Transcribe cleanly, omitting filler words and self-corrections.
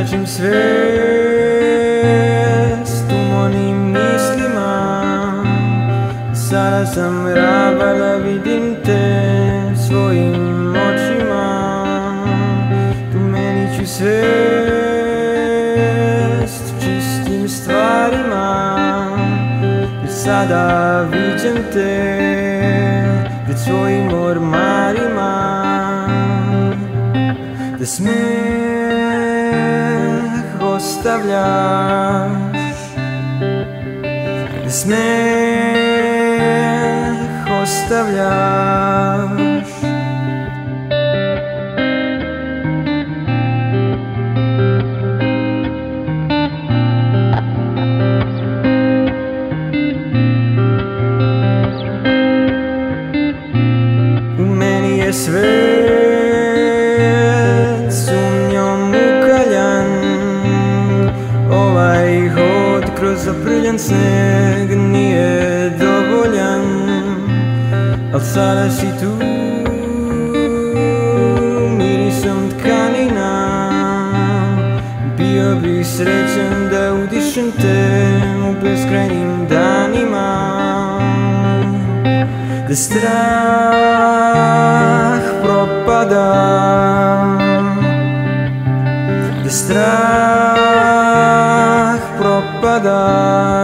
tražim svijest u mojim mislima. Sada sam rabar da vidim te svojim očima. U meni ću svijest čistim stvarima. I sada viđem te pred svojim ormarima. Da smijeh ostavljaš, da smijeh ostavljaš. U meni je svet sumnjom ukaljan, ovaj hod kroz zaprljan sneg nije dovoljan. Al sada si tu mirisom tkanina. Bio bih srećan da udišem te u beskrajnim danima. Da strah propada, da strah propada.